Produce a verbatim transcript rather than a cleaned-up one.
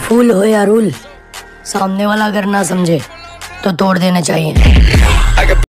फूल हो या रूल, सामने वाला अगर ना समझे तो तोड़ देना चाहिए।